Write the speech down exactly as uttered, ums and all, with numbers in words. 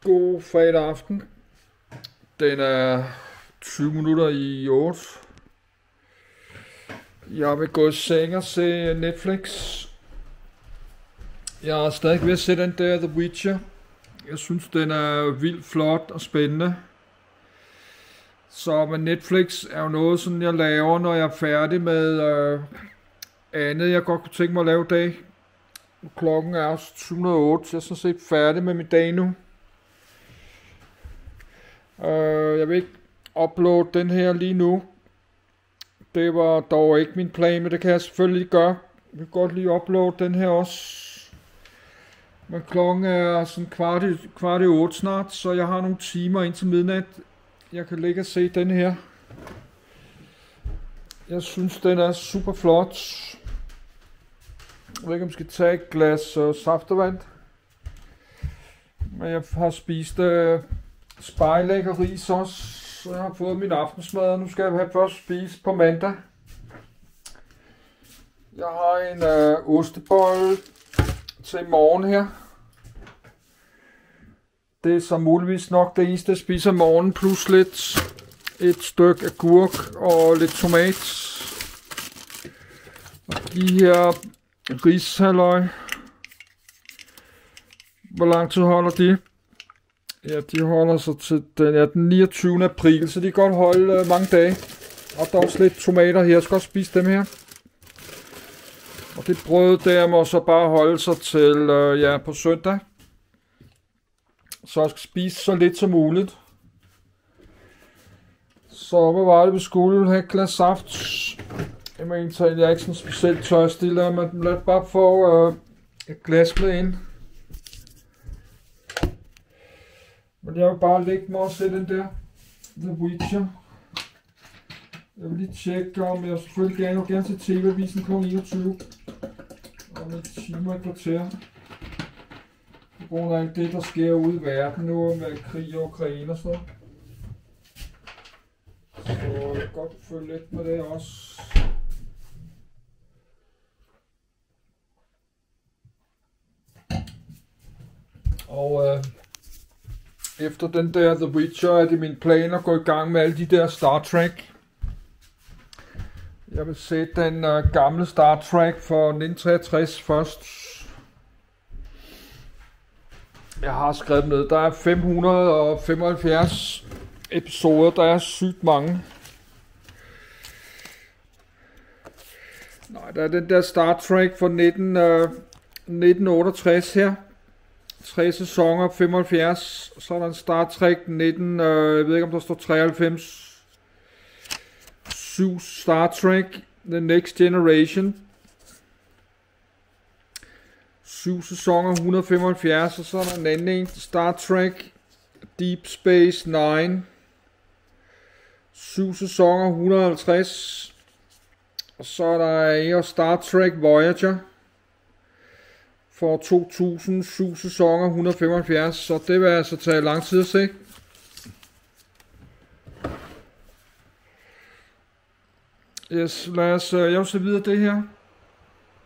God fredag aften. Den er tyve minutter i otte. Jeg vil gå i seng og se Netflix. Jeg er stadig ved at se den der The Witcher. Jeg synes, den er vildt flot og spændende. Så men Netflix er jo noget, sådan jeg laver, når jeg er færdig med øh, andet, jeg godt kunne tænke mig at lave i dag. Klokken er syv nul otte, så jeg er sådan set færdig med min dag nu. Øh, jeg vil ikke uploade den her lige nu. Det var dog ikke min plan, men det kan jeg selvfølgelig gøre. Jeg vil godt lige uploade den her også. Men klokken er sådan kvart i, kvart i otte snart, så jeg har nogle timer indtil midnat. Jeg kan ligge og se den her. Jeg synes, den er super flot. Jeg ved ikke, om jeg skal tage et glas uh, saftevand. Men jeg har spist uh, spejlæg og ris også. Så jeg har fået min aftensmad, og nu skal jeg have først spise på mandag. Jeg har en uh, ostebolle til i morgen her. Det er så muligvis nok det eneste, jeg spiser om morgenen, plus lidt et stykke agurk og lidt tomat. Og de her rishalløj, hvor lang tid holder de? Ja, de holder sig til den, ja, den niogtyvende april, så de kan godt holde uh, mange dage. Og der er også lidt tomater her, jeg skal også spise dem her. Og det brød der må så bare holde sig til uh, ja, på søndag. Så jeg skal spise så lidt som muligt. Så hvad var det, vi skulle have et glas saft? Jeg mener, jeg er ikke sådan specielt tørstig, men lad bare få øh, et glas med ind. Men jeg vil bare lægge mig og se den der The Witcher. Jeg vil lige tjekke, om jeg selvfølgelig gerne vil gerne se T V-avisen klokken enogtyve. Om et time og et kvarter. På grund af alt det, der sker ude i verden nu med krig og Ukraine og sådan noget. Så jeg kan godt følge lidt med det også. Og øh, efter den der The Witcher er det min plan at gå i gang med alle de der Star Trek. Jeg vil se den øh, gamle Star Trek fra nitten treogtres først. Jeg har skrevet ned, der er fem hundrede og femoghalvfjerds episoder, der er sygt mange. Nej, der er den der Star Trek fra nitten, øh, nitten otteogtres her. Tre sæsoner, femoghalvfjerds. Så er der en Star Trek nitten, øh, jeg ved ikke om der står treoghalvfems. Syv Star Trek, The Next Generation. Syv sæsoner, et hundrede og femoghalvfjerds, og så er der en anden en, Star Trek Deep Space Nine. Syv sæsoner, et hundrede og halvtreds. Og så er der en Star Trek Voyager for to tusind, syv sæsoner, et hundrede og femoghalvfjerds. Så det vil altså tage lang tid at se. Yes, lad os, jeg vil se videre det her.